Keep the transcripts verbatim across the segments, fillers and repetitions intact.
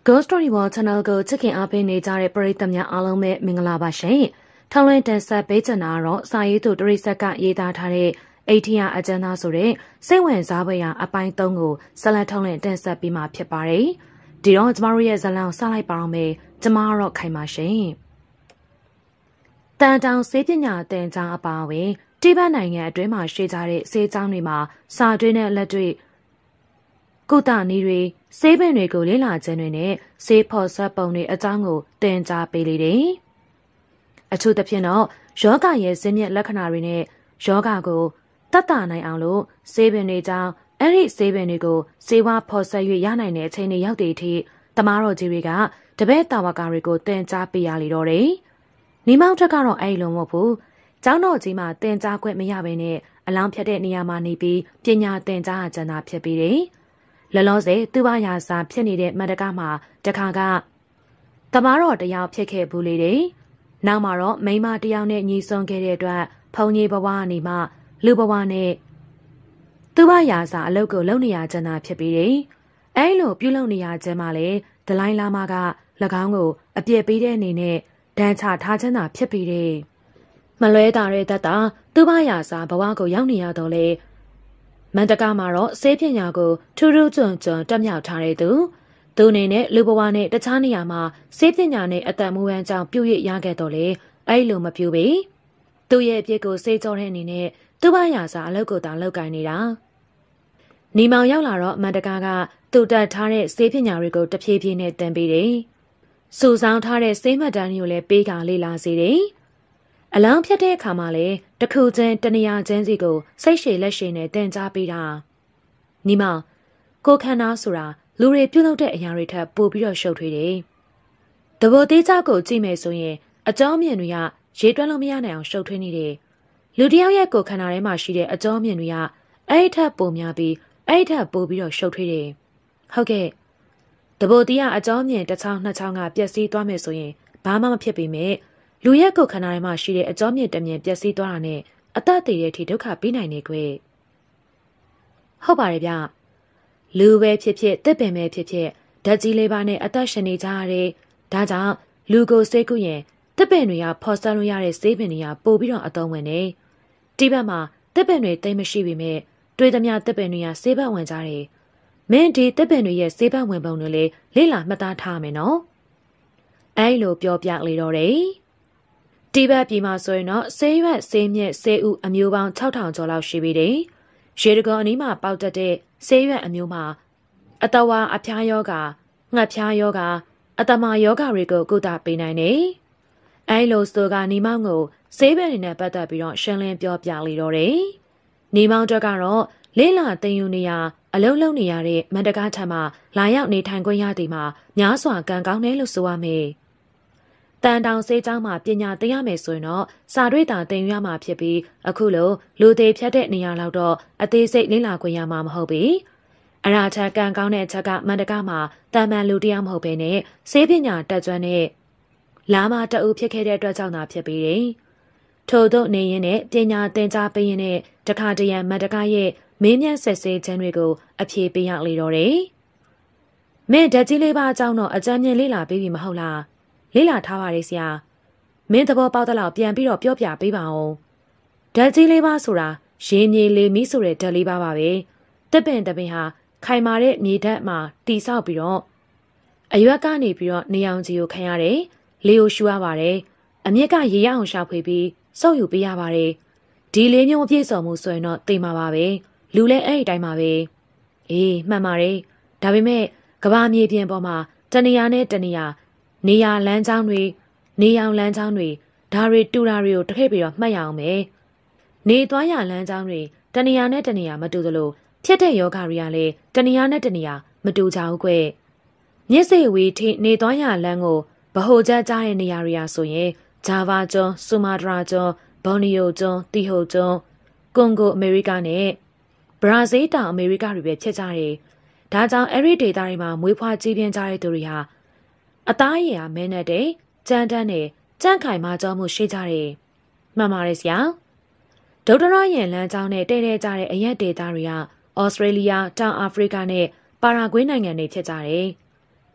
Ghost Story World Channel ကိုချစ်ခင်အားပေးနေကြတဲ့ပရိသတ်များအားလုံးပဲမင်္ဂလာပါရှင်။ထောင်လွှင့်တင်ဆက်ပေးချင်တာတော့စာရေးသူတရိဆက်ကရေးသားထားတဲ့အိထီယာအကျဉ်းသားဆိုတဲ့စိတ်ဝင်စားဖွယ်ရာအပိုင်းသုံးကိုဆက်လက်ထောင်လွှင့်တင်ဆက်ပေးမှာဖြစ်ပါတယ်။ဒီတော့ကျမတို့ရဲ့ဇာတ်လမ်းစလိုက်ပါအောင်မယ်။ကျမတော့ခိုင်ပါရှင်။တန်တောင်စေးပညာသင်ကြားအပါအဝင်တိဘက်နိုင်ငံအတွင်းမှာရှိကြတဲ့စေးကျောင်းတွေမှာစာတွင်းနဲ့လက်တွေ့ကုသနည်းတွေဆေးပင်တွေကိုလေ့လာခြင်းတွေနဲ့ဆေးဖော်ဆက်ပုံတွေအကြောင်းကိုသင်ကြားပေးလေတယ်။အထူးသဖြင့်တော့ယောဂရဲ့ဇင်းမြက်လက္ခဏာတွေနဲ့ယောဂကိုတတ်တာနိုင်အောင်လို့ဆေးပင်တွေကြောင့်အဲ့ဒီဆေးပင်တွေကိုဆေးဝါးဖော်ဆက်၍ရနိုင်တဲ့အချိန်တွေရောက်တဲ့အထိတမားတော်ကြီးတွေကတပည့်တာဝကတွေကိုသင်ကြားပေးရလေတော့တယ်။နီမောင်ထက်ကတော့အဲ့လိုမဟုတ်ဘူး။ကျောင်းတော်ကြီးမှာသင်ကြားခွင့်မရဘဲနဲ့အလောင်းဖြတ်တဲ့နေရာမှာနေပြီးပညာသင်ကြားကြတာဖြစ်ပြီးတယ်။လလောဆယ်သူ့ဘာရာစာဖြစ်နေတဲ့မန္တကမှာတခါကတမားတော်တယောက်ဖြစ်ခဲ့ဘူးလေတဲ့။နောက်မှာတော့မိန်းမတယောက်နဲ့ညီဆွန်ခဲ့တဲ့အတွက်ဖုန်ကြီးဘဝကနေမှလူဘဝနဲ့သူ့ဘာရာစာအလုပ်ကိုလုပ်နေရကြတာဖြစ်ပြီးတယ်။အဲလိုပြုလုပ်နေရခြင်းမှလည်းဒလိုင်းလာမက၎င်းကိုအပြစ်ပေးတဲ့အနေနဲ့ဒဏ်ချထားခြင်းသာဖြစ်ပြီးတယ်။မလွဲတာတဲ့တတ်တာသူ့ဘာရာစာဘဝကိုရောက်နေရတော့လေမန္တကမှာတော့ဆေးပညာကိုထူးထူးချွန်ချွန်တက်မြောက်ထားတဲ့သူသူအနေနဲ့လူဘဝနဲ့တခြားနေရာမှာဆေးပညာနဲ့အတန်မူဝမ်းကြောင့်ပြုရရခဲ့တော့လေအဲ့လိုမပြုပေသူ့ရဲ့အပြစ်ကိုစေးကြောတဲ့အနေနဲ့သူ့ဘာရာစာအလုပ်ကိုသာလုပ်ကိုင်နေတာနီမောင်ရောက်လာတော့မန္တကကသူ့တက်ထားတဲ့ဆေးပညာတွေကိုတဖြည်းဖြည်းနဲ့တင်ပေးတယ်စူဆောင်းထားတဲ့ဆေးမှတ်တမ်းတွေကိုလည်းပေးကလေ့လာစေတယ်အလောင်းဖြတ်တဲ့အခါမှာလည်းတခုချင်းတနေရာချင်းစီကိုစိတ်ရှည်လက်ရှည်နဲ့တင်ကြားပေးတာညီမကိုခန္ဓာဆိုတာလူတွေပြုလုပ်တဲ့အရာတွေထက်ပိုပြီးတော့ရှုပ်ထွေးတယ်တဘောသေးချကိုကြည့်မယ်ဆိုရင်အကြောင်းမြင်တွေကရေးတွက်လို့မရနိုင်အောင်ရှုပ်ထွေးနေတယ်လူတယောက်ရဲ့ကိုခန္ဓာထဲမှာရှိတဲ့အကြောင်းမြင်တွေကအဲ့ဒီထက်ပိုများပြီးအဲ့ဒီထက်ပိုပြီးတော့ရှုပ်ထွေးတယ်ဟုတ်ကဲ့တဘောသေးကအကြောင်းမြင်တစ်ချောင်းနှစ်ချောင်းကပျက်စီးသွားမယ်ဆိုရင်ဘာမှမဖြစ်ပေမဲ့လူရဲ့ကိုယ်ခန္ဓာထဲမှာရှိတဲ့အကြောမြင့်တမြင်ပျက်စီးသွားတာနဲ့အသက်သေးတဲ့အထိဒုက္ခပေးနိုင်နေကွယ်ဟုတ်ပါတယ်ဗျလူပဲဖြစ်ဖြစ်တစ်ပင်ပဲဖြစ်ဖြစ်ဓာတ်ကြီးလေးပါနဲ့အသက်ရှင်နေကြရတဲ့ဒါကြောင့်လူကိုစိတ်ကူးရင်တစ်ပင်တွေကဖော်ဆက်လို့ရတဲ့ဆေးပင်တွေကပို့ပြီးတော့အသုံးဝင်နေတိဘက်မှာတစ်ပင်တွေတိတ်မရှိပေမဲ့တွေးသမျှတစ်ပင်တွေကဆေးဘက်ဝင်ကြတယ်မင်းဒီတစ်ပင်တွေရဲ့ဆေးဘက်ဝင်ပုံတွေလေလေ့လာမှတ်သားထားမယ်နော်အဲ့လိုပြောပြလေတော့တယ်တိဘက်ပြည်မှာဆိုရင်တော့ဆေးရွက်ဆေးမြက်ဆေးဥအမျိုးပေါင်း၆ထောင်ကျော်လောက်ရှိပြီတယ်။ရေတကောအနီးမှာပေါက်တက်တဲ့ဆေးရွက်အမျိုးမှာအတဝါအဖျားယောဂါငှက်ဖျားယောဂါအတမယောဂါတွေကိုကုသပေးနိုင်တယ်။အဲလိုဆိုကနီမောင်ကိုဆေးဘက်တွေနဲ့ပတ်သက်ပြီးတော့ရှင်းလင်းပြောပြလေတော့တယ်။နီမောင်တက်ကတော့လေးလာတင်ယူနေရအလုံးလုံးနေရတဲ့မန္တကားထံမှာလာရောက်နေထိုင်ခွင့်ရသည်မှာများစွာကံကောင်းတယ်လို့ဆိုရမယ်။တန်တောင်စေးကျောင်းမှာပညာသင်ရမယ်ဆိုရင်တော့စာတွေ့တာသင်ရမှာဖြစ်ပြီးအခုလိုလူသေးဖြတ်တဲ့နေရာလောက်တော့အသေးစိတ်လေ့လာခွင့်ရမှာမဟုတ်ပြီအရာချက်ကံကောင်းတဲ့အချက်ကမန္တကမှာတန်ပန်လူတရားမဟုတ်ဘဲနဲ့စေးပညာတက်ကျွမ်းတဲ့လာမတအုပ်ဖြစ်ခဲ့တဲ့အတွက်ကြောင့်သာဖြစ်ပြီးတယ်ထို့သောနေရင်နဲ့ပညာသင်ကြားပေးရင်နဲ့တခါတရံမန္တကရဲ့မင်းမြတ်ဆက်စေးခြင်းတွေကိုအပြေပေးရလေတော့တယ်မင်းဓာတ်ကြီးလေးပါအကြောင်းတော့အကြမ်းမြင်လေ့လာပေးပြီမဟုတ်လားလေ့လာထားပါလေဆရာမင်းသဘောပေါက်တဲ့လောက်ပြန်ပြီးတော့ပြောပြပေးပါဦးဓာတ်ကြီးလေးပါဆိုတာရေမြေလေးမီးဆိုတဲ့ဓာတ်လေးပါပါပဲတစ်ပင်တစ်ပင်ဟာခိုင်မာတဲ့မြေဓာတ်မှာတိဆောက်ပြီးတော့အရွက်ကနေပြီးတော့နေအောင်ကြီးကိုခံရတယ်လေကိုရှူရပါတယ်အမြက်ကရေရအောင်ရှာဖွေပြီးစောက်ယူပေးရပါတယ်ဒီလေးမျိုးအပြည့်စုံမှုဆိုရင်တော့သိမှာပါပဲလူလည်းအဲ့ဒီတိုင်းပါပဲအေးမှန်ပါတယ်ဒါပေမဲ့ကဘာမြေပြင်ပေါ်မှာတနေရာနဲ့တနေရာနေရလမ်းကြောင်းတွေနေရောင်လမ်းကြောင်းတွေဒါတွေတူတာတွေကိုတစ်ခဲ့ပြီးတော့မှတ်ရအောင်မယ်နေသွားရလမ်းကြောင်းတွေတနေရာနဲ့တနေရာမတူသလိုဖြစ်တဲ့ယောဂတွေကလည်းတနေရာနဲ့တနေရာမတူကြဘူးကွမျက်စိဝေးထိနေသွားရလမ်းကိုဗဟိုချက်ကြားတဲ့နေရာတွေအားဆိုရင်ဂျာဗာကျွန်းဆူမာတရာကျွန်းဘော်နီယိုကျွန်းတီဟိုကျွန်းကွန်ဂိုအမေရိကနဲ့ဘရာဇီးတောင်အမေရိကတွေပဲဖြစ်ကြတယ်ဒါကြောင့်အဲ့ဒီဒေသတွေမှာမွေးဖွားကြီးပြင်းကြတဲ့သူတွေဟာအသားရည်ဟာမဲနဲ့တဲ့ကြမ်းတမ်းနဲ့ကြန့်ခိုင်မာကြောမှုရှိကြတယ်မှန်ပါတယ်ဆရာဒုဒရရင်လမ်းကြောင်းနဲ့တဲတဲကြတဲ့အရက်ဒေသတွေကဩစတြေးလျတောင်အာဖရိကနဲ့ပါရာဂွေးနိုင်ငံတွေဖြစ်ကြတယ်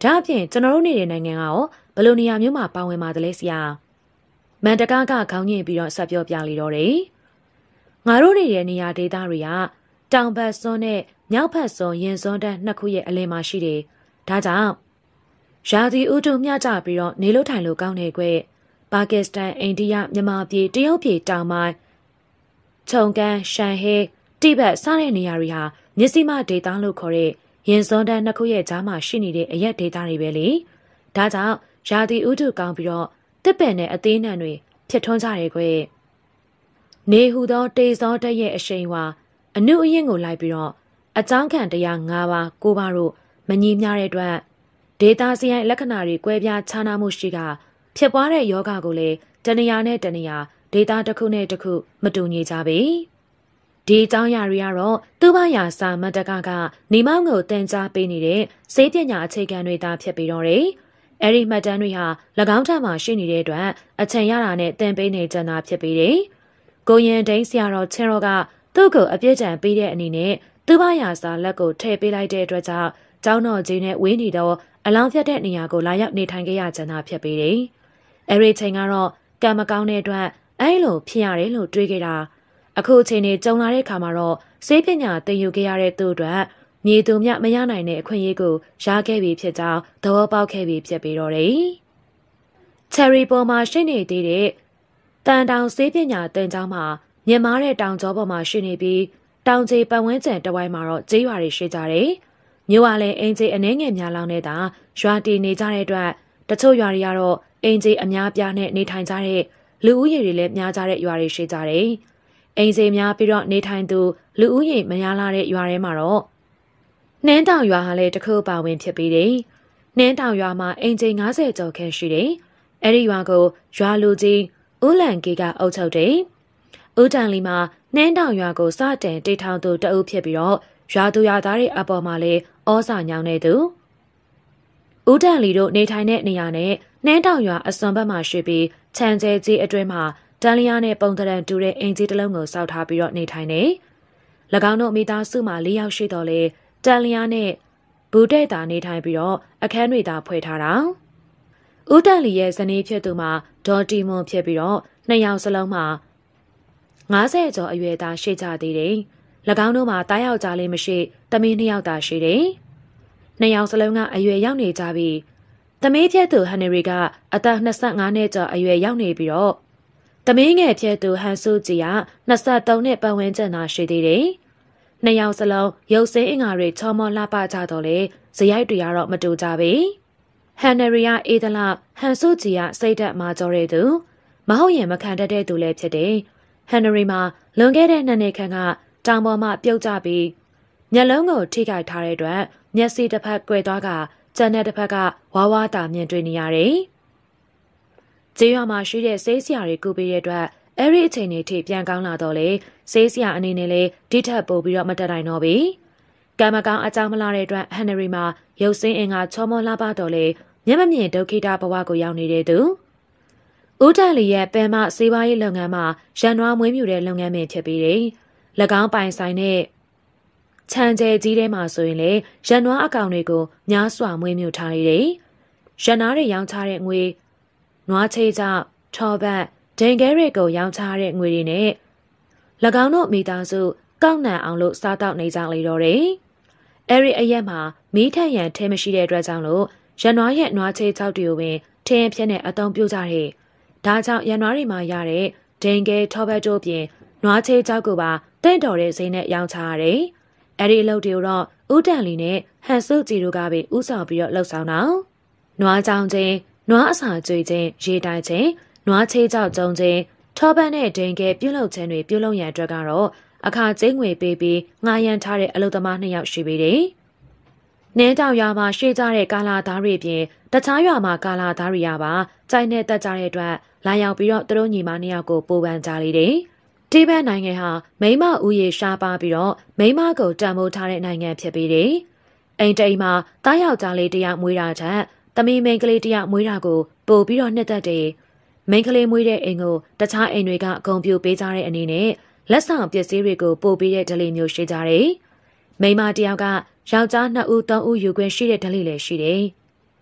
ဒါအပြင်ကျွန်တော်တို့နေတဲ့နိုင်ငံကရောဘယ်လိုနေရာမျိုးမှာပါဝင်ပါသလဲဆရာမန်တကားကခေါင်းညင်ပြီးတော့ဆက်ပြောပြလေတော့တယ်ငါတို့နေတဲ့နေရာဒေသတွေကတောင်ဘက်စွန်းနဲ့မြောက်ဘက်စွန်းရင်စွန်းတန်းနှစ်ခုရဲ့အလယ်မှာရှိတယ်ဒါကြောင့်ရာသီဥတုမျှကျပြီးတော့နေလို့ထိုင်လို့ကောင်းနေကွပါကစ္စတန်အိန္ဒိယမြန်မာပြည်တရုတ်ပြည်တောင်ပိုင်းခြုံကန်ရှန်ဟဲတိဘက်စတဲ့နေရာတွေဟာမြစ်စီမဒေသလို့ခေါ်တဲ့ရင်စွန်းတန်းနှစ်ခုရဲ့ကြားမှာရှိနေတဲ့အရက်ဒေသတွေပဲလေဒါကြောင့်ရာသီဥတုကောင်းပြီးတော့တစ်ပင်နဲ့အသေးနှံတွေဖြစ်ထွန်းကြတယ်ကွနေဟူသောတေဇောတက်ရဲ့အရှိန်ဝါအနုအရင်ကိုလိုက်ပြီးတော့အကြောင်းခံတရား၅ပါး၉ပါးတို့မညီမျှတဲ့အတွက်ဒေတာစီယိုင်လက္ခဏာတွေကွဲပြားခြားနားမှုရှိကဖြစ်ပွားတဲ့ယောဂကိုလည်းတဏှာနဲ့တဏှာဒေတာတစ်ခုနဲ့တစ်ခုမတူညီကြပေဒီအကြောင်းအရာတွေကတော့သူ့ဘာယာစာမတကကနေမောင်းကိုတင် जा ပေးနေတဲ့စေပညာအခြေခံတွေသာဖြစ်ပြီးတော့တယ်အဲ့ဒီမှတ်တမ်းတွေဟာ၎င်းထံမှာရှိနေတဲ့အတွက်အချိန်ရတာနဲ့တင်ပေးနေကြတာဖြစ်ပြီးတယ်ကိုရင်ဒိန်းဆရာတော်ချင်းတော်ကသူ့ကိုအပြည့်တန်ပေးတဲ့အနေနဲ့သူ့ဘာယာစာလက်ကိုထည့်ပေးလိုက်တဲ့အတွက်ကြောင့်ကျောင်းတော်ကြီးနဲ့ဝေးနေတော့အလောင်းဖြတ်တဲ့နေရာကိုလာရောက်နေထိုင်ခဲ့ရကြတာဖြစ်ပြီးတယ်အဲ့ဒီချိန်ကတော့ကံမကောင်းတဲ့အတွက်အဲ့လိုဖြစ်ရတယ်လို့တွေးခဲ့တာအခုအချိန်နဲ့ကြုံလာတဲ့အခါမှာတော့စေပညာသင်ယူခဲ့ရတဲ့သူ့အတွက်မြေသူမြမရနိုင်တဲ့အခွင့်အရေးကိုရခဲ့ပြီဖြစ်ကြောင်းသဘောပေါက်ခဲ့ပြီဖြစ်ပြီးတော့တယ်ချယ်ရီပေါ်မှာရှိနေသေးတဲ့တန်တောင်စေပညာသင်ကျောင်းမှာမြင်မာတဲ့တောင်ကျောပေါ်မှာရှိနေပြီးတောင်ကြီးပတ်ဝန်းကျင်တဝိုင်းမှာတော့ကျေးရွာတွေရှိကြတယ်မြို့ကလည်းအင်ဂျီအနှဲငယ်များလောင်းနေတာရွာတည်နေကြတဲ့အတွက်တချို့ရွာတွေကတော့အင်ဂျီအများပြားနဲ့နေထိုင်ကြတဲ့လူဦးရေတွေလည်းများကြတဲ့ရွာတွေရှိကြတယ်။အင်ဂျီများပြီးတော့နေထိုင်သူလူဦးရေမများလာတဲ့ရွာတွေမှာတော့နှင်းတောင်ရွာဟာလည်းတစ်ခုပါဝင်ဖြစ်ပြီးတယ်။နှင်းတောင်ရွာမှာအင်ဂျီ၅၀ကျော်ခန့်ရှိတယ်။အဲဒီရွာကိုရွာလူကြီးဦးလန်ကေကအုပ်ချုပ်တယ်။ဦးတန်လီမှာနှင်းတောင်ရွာကိုစတင်တည်ထောင်သူတအုပ်ဖြစ်ပြီးတော့ရွာသူရွာသားတွေအပေါ်မှာလည်းဩစာညောင်းနေသူဦးတန်လီတို့နေထိုင်တဲ့နေရာနဲ့နှင်းတောင်ရွာအစွန်ဘက်မှာရှိပြီးခြံကျဲကြီးအတွင်းမှာတန်လျာနဲ့ပုံတရံတူတဲ့အင်ဂျီတစ်လုံးကိုစောက်ထားပြီးတော့နေထိုင်နေ၎င်းတို့မိသားစုမှာ၄ယောက်ရှိတော့လေတန်လျာနဲ့ဘူတဲ့တာနေထိုင်ပြီးတော့အခန်းတွေသာဖွဲ့ထားတာဦးတန်လီရဲ့ဇနီးဖြစ်သူမှာဒေါ်တီမွန်ဖြစ်ပြီးတော့နှစ်ယောက်စလုံးမှာ၅၀ကျော်အရွယ်သားရှိကြသေးတယ်၎င်းတို့မှာတားယောက်ကြားလေးမရှိသမီးနှစ်ယောက်သာရှိတယ်နှစ်ယောက်စလုံးကအရွယ်ရောက်နေကြပြီသမီးဖြစ်သူဟန်နရီကအသက်၂၅နှစ်ကျော်အရွယ်ရောက်နေပြီးတော့သမီးငယ်ဖြစ်သူဟန်ဆူဂျီက၂၃နှစ်ပတ်ဝန်းကျင်သာရှိသေးတယ်နှစ်ယောက်စလုံးရုပ်စင်းအင်္ဂါတွေချောမောလှပကြတော့လေဇယိုက်တွေကတော့မတူကြပြီဟန်နရီကအေးဒလာဟန်ဆူဂျီကစိတ်သက်မာကြောတဲ့သူမဟုတ်ရင်မခံတတ်တဲ့သူလည်းဖြစ်တယ်ဟန်နရီမှာလွန်ခဲ့တဲ့နှစ်နှစ်ခန့်ကတောင်ပေါ်မှာပြုတ်ကျပြီးမျက်လုံးကိုထိခိုက်ထားတဲ့အတွက်မျက်စိတစ်ဖက်ကွယ်သွားကကျန်တဲ့တစ်ဖက်ကဝါဝါတာမြင်တွေ့နေရတယ်။ကျေးရွာမှာရှိတဲ့ဆေးဆရာတွေကူပေးတဲ့အတွက်အဲ့ဒီအချိန်တွေထိပြန်ကောင်းလာတော့လေဆေးဆရာအနေနဲ့လေဒီထက်ပိုပြီးတော့မတက်နိုင်တော့ပြီ။ကံမကောင်းအကြောင်းမလာတဲ့အတွက်ဟန်နရီမှာရုပ်စင်းအင်ကချောမောလှပတော့လေမျက်မမြင်ဒုက္ခိတဘဝကိုရောက်နေတဲ့သူ။ဦးတန်လီရဲ့ပင်မစေးပွားရေးလုပ်ငန်းမှာရန်နွားမွေးမြူတဲ့လုပ်ငန်းပင်ဖြစ်ပြီးတယ်။၎င်းပိုင်ဆိုင်တဲ့ခြံကျဲကြီးထဲမှာဆိုရင်လေရန်နွားအကောင်တွေကိုများစွာမွေးမြူထားနေတယ်။ရန်နာတွေရောင်းချတဲ့ငွေနွားချေးကြောင့်ထော်ဘတ်ဒင်ကဲတွေကိုရောင်းချတဲ့ငွေတွေနဲ့၎င်းတို့မိသားစုကောက်နှံအောင်လို့စားတောက်နေကြလေတော့တယ်။အဲ့ဒီအရက်မှာမီးထက်ရန်ထဲမရှိတဲ့အတွက်ကြောင့်လို့ရန်နွားရဲ့နွားချေးကြောက်တွေကိုပင်ထင်းဖြစ်နေအသုံးပြုကြတယ်။ဒါကြောင့်ရန်နွားတွေမှာရတဲ့ဒင်ကဲထော်ဘတ်တို့ပြင်နွားချေးကြောက်ကိုပါတင့်တော်တဲ့ဈေးနဲ့ရောင်းချရတယ်။အဲ့ဒီအလုပ်တွေကိုတော့ဦးတန်လီနဲ့ဟန်စုကြည်တို့ကပဲဥဆောင်ပြီးတော့လှုပ်ဆောင်တာနွားကြောင်ချင်းနွားအစာကျွေးချင်းရေတိုင်ချင်းနွားချေးကြောက်ကျုံချင်းထောပန်းနဲ့ဒင်ကဲပြုတ်လုခြင်းတွေပြုတ်လုံရန်အတွက်ကတော့အခါကျင်းငွေပေးပြီးငှားရမ်းထားတဲ့အလုပ်သမားနှစ်ယောက်ရှိပေတယ်။နင်းတောင်ရွာမှာရှိကြတဲ့ကာလာသားတွေပြင်တခြားရွာမှာကာလာသားတွေရပါကြိုက်နဲ့တက်ကြတဲ့အတွက်လာရောက်ပြီးတော့သူတို့ညီမနှစ်ယောက်ကိုပိုးပန်းကြလေတယ်။တိဘက်နိုင်ငံဟာမိမဦးရေရှားပါပြီးတော့မိမကိုတံမိုးထားတဲ့နိုင်ငံဖြစ်ပြီးတယ်။အိမ်တိမ်မှာတားယောက်ကြားလေးတယောက်မွေးတာထက်သမီးမိန်းကလေးတယောက်မွေးတာကိုပို့ပြီးတော့နှစ်သက်တယ်။မိန်းကလေးမွေးတဲ့အိမ်ကိုတခြားအိမ်တွေကဂုံပြိုပေးကြတဲ့အနေနဲ့လက်ဆောင်ပစ္စည်းတွေကိုပို့ပေးတဲ့ဒလိမျိုးရှိကြတယ်။မိန်းမတယောက်ကယောက်ျားနှစ်ဦးသုံးဦးယူခွင့်ရှိတဲ့ဒလိလည်းရှိတယ်။